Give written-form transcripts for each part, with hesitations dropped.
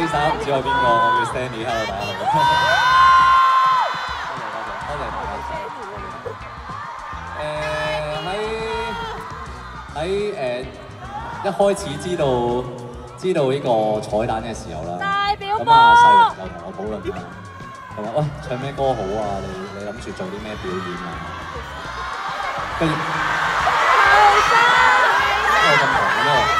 機手唔知我邊個，我叫 Stanley， hello 大家好。多謝大家。喺一開始知道呢個彩蛋嘅時候啦，咁啊世榮就同我討論啦，佢話喂唱咩歌好啊？你諗住做啲咩表演啊？跟住我咁講咯。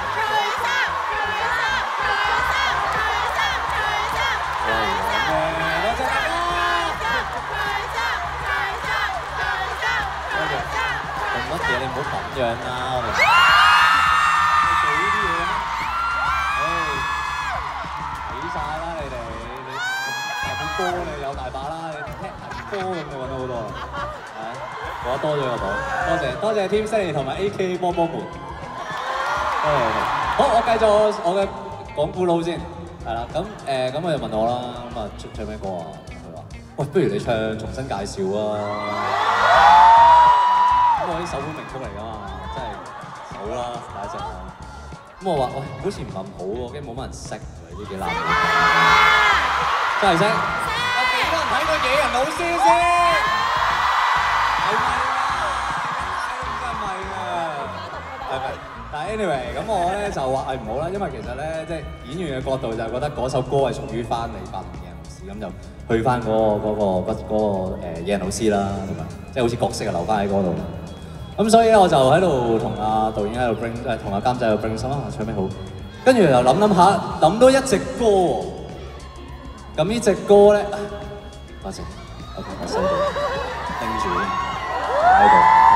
乜嘢你唔好咁樣啦，我哋做呢啲嘢咩？睇晒啦你哋，你大本歌你有大把啦，你踢行歌咁就揾到好多啦，係講得多咗個榜，多謝 Team Stanley 同埋 AK 波波們，多謝你哋。好，我繼續我嘅講古佬先，係啦，咁佢就問我啦，咁啊唱咩歌啊？佢話：喂，不如你唱重新介紹啊！咁我啲首本名曲嚟㗎嘛，真係首啦第一隻啦。咁我話喂，好似唔係咁好喎，驚冇乜人識喎，呢幾男嘅。真係識？有幾多人睇過野人老師先？係咪啊？真係啊！係咪？但係 anyway， 咁我咧就話係唔好啦，因為其實咧即係演員嘅角度就係覺得嗰首歌係屬於翻你扮野人老師，咁就去翻嗰個野人老師啦，同埋即係好似角色啊留翻喺嗰度。咁所以咧，我就喺度同阿導演喺度 bring， 同阿監製喺度 bring 心啊，唱咩好？跟住又諗下，諗到一隻歌喎。咁呢隻歌咧，多謝 ，OK， 我收到，盯住喺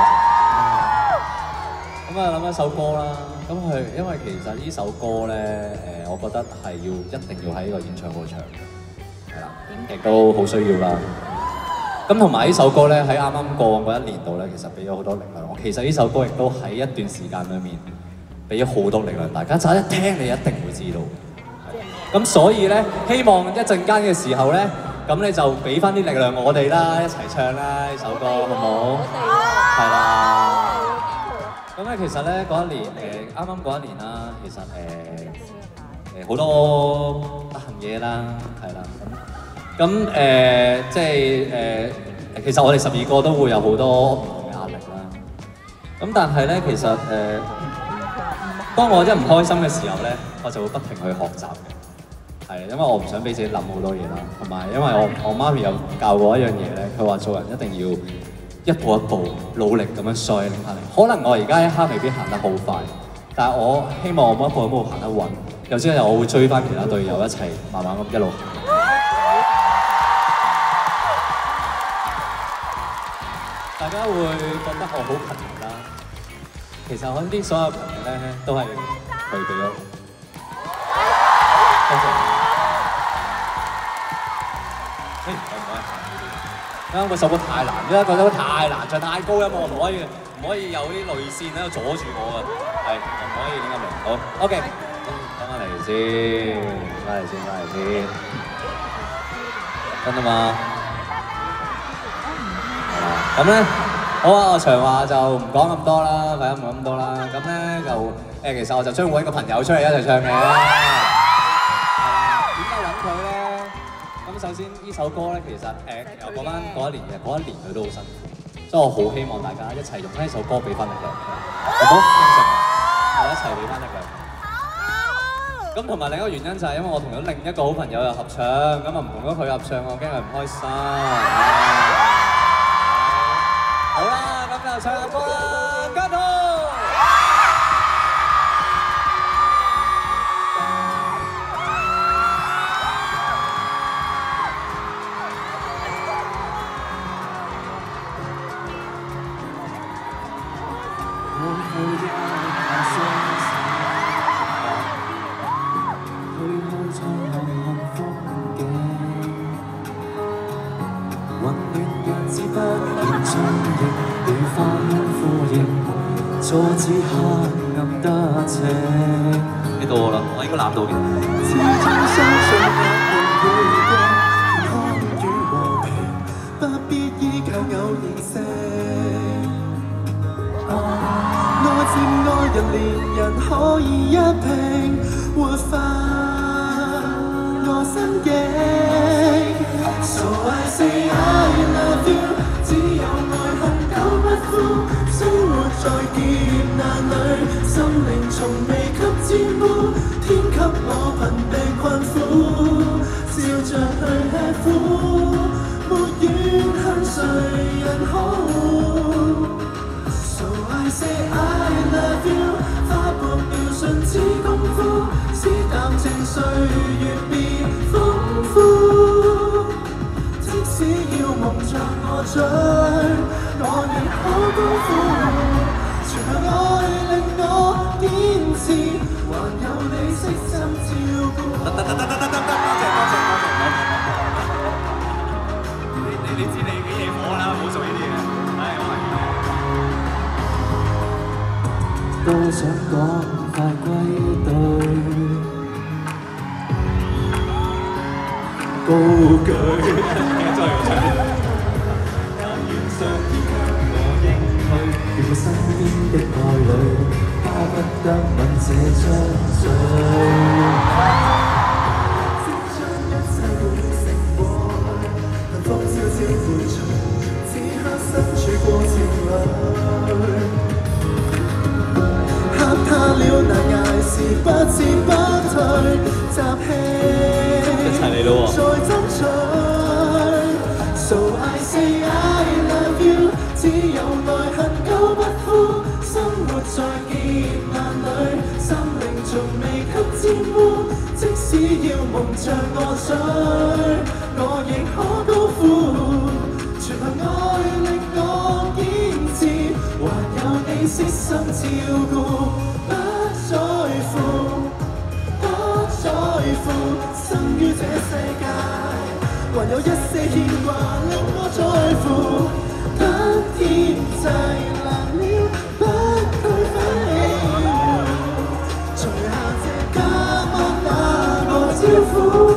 度，多謝。咁啊諗一首歌啦，咁佢因為其實呢首歌咧，我覺得係一定要喺呢個演唱會唱嘅，係啦，亦都好需要啦。咁同埋呢首歌咧，喺啱啱過往嗰一年度咧，其實俾咗好多力量。其實呢首歌亦都喺一段時間裏面俾咗好多力量，大家就一聽你一定會知道。咁所以咧，希望一陣間嘅時候咧，咁你就俾翻啲力量我哋啦，一齊唱啦呢首歌，好唔好？係啦。咁咧其實咧嗰一年啱啱嗰一年啦，其實好多得閒嘢啦，係啦。咁即係其實我哋12個都會有好多唔同嘅壓力啦。咁但係咧，其實當我一唔開心嘅時候咧，我就會不停去學習嘅。係，因為我唔想俾自己諗好多嘢啦。同埋因為我媽咪有教過一樣嘢咧，佢話做人一定要一步一步努力咁樣再拎翻嚟。可能我而家一刻未必行得好快，但係我希望我一步一步行得穩。有朝一日我會追翻其他隊友一齊慢慢咁一路行。大家會覺得我好勤力啦，其實我啲所有勤力咧都係佢俾咗。多謝。唔該。啱啱嗰首歌太難，因為嗰首歌太難唱，太高音，我唔可以有啲淚線喺度阻住我㗎，係唔可以點咁嚟？好 ，OK， 翻嚟先，真啊嘛。咁咧，好啊！我長話就唔講咁多啦，唔講咁多啦。咁咧就其實我就將會揾個朋友出嚟一齊唱嘅。係啦，點解揾佢咧？咁首先呢首歌咧，其實又講翻嗰一年嘅，嗰一年佢都好辛苦，所以我好希望大家一齊用呢首歌俾翻力量，好唔好？應承我一齊俾翻力量。咁同埋另一個原因就係因為我同咗另一個好朋友又合唱，咁啊唔同咗佢合唱，我驚佢唔開心。好啦，咁就唱下歌啦，加油！阻止黑暗得逞。呢度我啦，我應該攬到嘅。始終相信我們會看與和平，不必依靠偶然性。愛漸愛人，連人可以一拼，活法 I say I love you， 只有愛恨久不枯，生活在劫難裏，心靈從未給沾污，天給我貧病困苦，笑着去吃苦，沒怨恨誰人好。So I say I love you， 花薄了信似功夫，使淡靜歲月變豐富。即使要蒙着我嘴，我亦好高呼。全憑愛令我堅持，還有你悉心照顧。 得，多謝。你知你幾嘢火啦，唔好做呢啲嘢。唉，我係。 都想趕快歸隊，高舉。但願上天給我應許，如果身邊的愛侶，巴不得吻這張嘴。即將一切變成過去，幸福悄悄伴隨，此刻身處過程裏。黑他了難捱時不知不退，集氣再爭取。So I say I love you， 只有愛恨久不枯，生活在劫難裏，心靈從未給沾污，即使要蒙着我嘴，我亦可高呼。全憑愛令我堅持，還有你悉心照顧，不在乎，不在乎，生於這世界，還有一些牽掛令我在乎。得天際難了，不懼飛，除下這假扮那個招呼。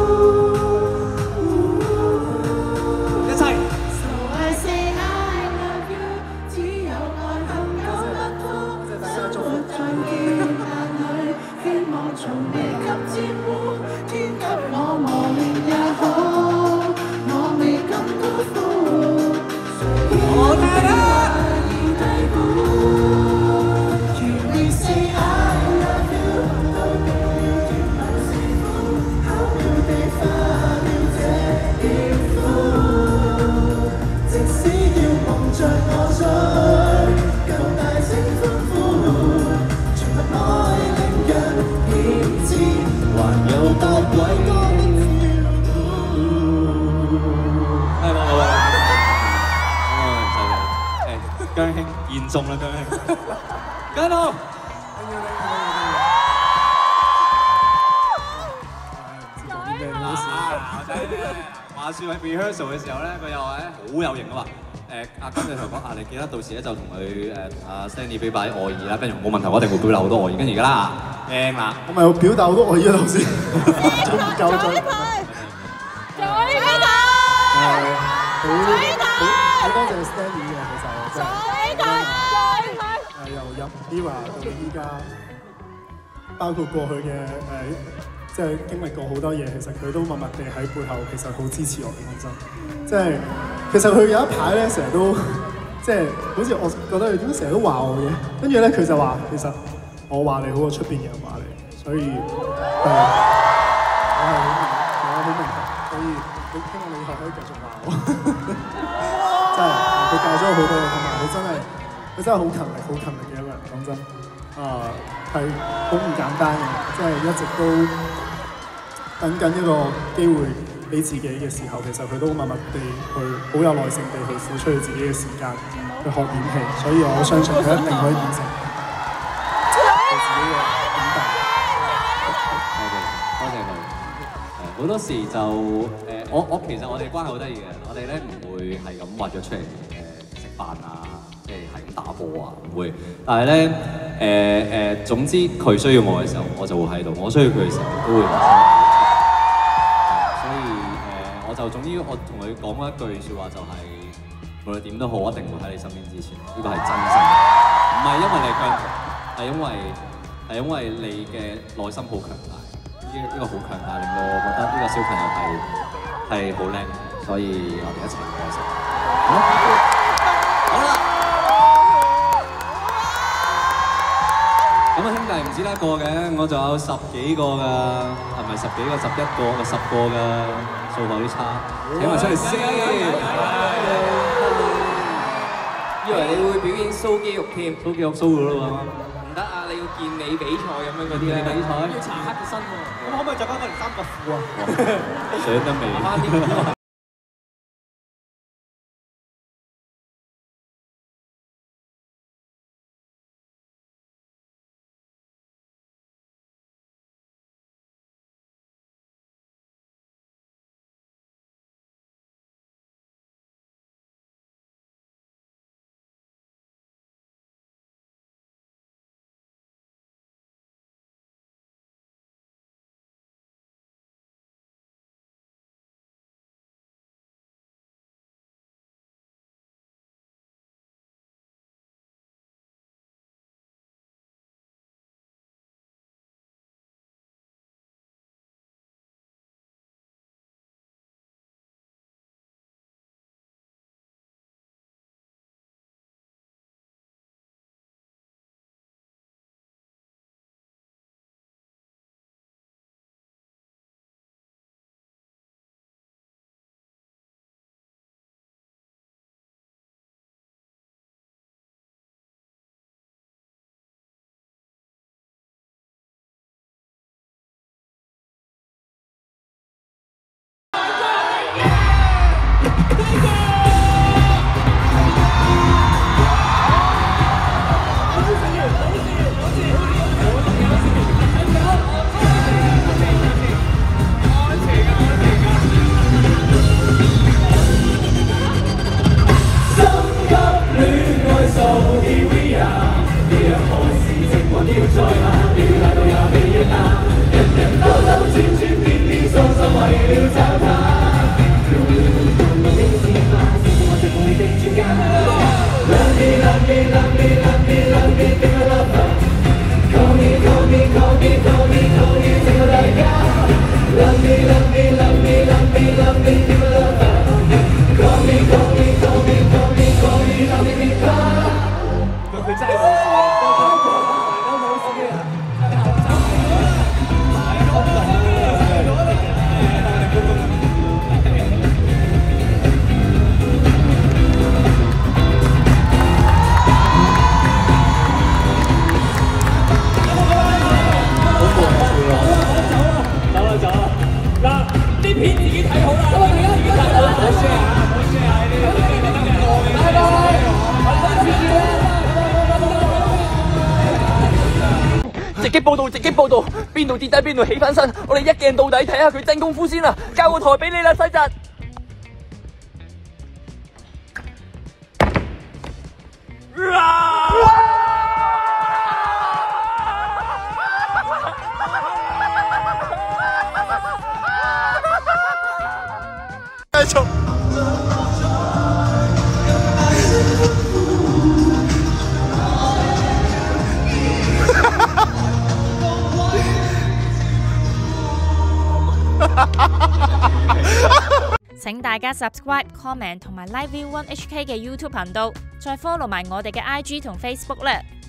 從未給沾污，天給我磨練也好，我未敢高呼，誰願意低估？如你 say I love you， 對比甜蜜是苦，巧妙地化了這劫苦。即使要蒙着我嘴，更大聲歡呼，全憑愛令人還有多位多的照顧。 姜兄言中啦，姜兄，姜老。話説喺 rehearsal 嘅時候咧，佢又係好有型啊嘛。阿金就同我講你記得到時咧就同佢阿 Stanley 表達啲愛意啦。跟住冇問題，我一定會表達好多愛意。跟住而家啦，驚啦， 我咪有表達好多愛意啊頭先，仲唔夠再。好多謝 Stanley 嘅，其實真係。由入 Era 到依家，包括過去嘅即係經歷過好多嘢，其實佢都默默地喺背後，其實好支持我嘅。講真，即係其實佢有一排咧，成日都即係好似我覺得佢點解成日都話我嘅，跟住咧佢就話其實我話你好過出邊嘅人話你，所以我好明白，所以你希望你以後可以繼續話我，真係佢教咗我好多嘢，同埋佢真係好勤力嘅一個人，講真，係好唔簡單嘅，即係一直都等緊一個機會俾自己嘅時候，其實佢都默默地去好有耐性地去付出佢自己嘅時間去學演戲，所以我相信佢一定可以完成佢自己嘅演繹。 多謝佢。好多時就其實我哋關係好得意嘅，我哋咧唔會係咁約咗出嚟食飯啊，即係咁打波啊，唔會。但係咧總之佢需要我嘅時候，我就會喺度；我需要佢嘅時候，都會話。所以我就總之我同佢講一句説話就係、無論點都好，一定會喺你身邊支持。呢個係真心，唔係因為你強，係因為你嘅內心好強大。呢個好強大，令到我覺得呢個小朋友係好叻。 所以我哋一齊過生日。好啦，咁啊兄弟唔止得一個嘅，我仲有10幾個㗎，係咪10幾個、11個、10個㗎？數學啲差，請埋出嚟先。 以為你會表演 show 肌肉添 ，show 肌肉 show 咗啦嘛。 唔得啊！你要健美比賽咁樣嗰啲咧。 比賽要搽黑嘅身喎。咁可唔可以着翻嗰條三角褲啊？ 上得未？ 翻啲。 直擊報導，邊度跌低邊度起翻身，我哋一鏡到底睇下佢真功夫先啦！交個台俾你啦，西澤。 繼續。 請大家 subscribe、comment 同埋 Live View One HK 嘅 YouTube 頻道，再 follow 埋我哋嘅IG 同 Facebook 啦。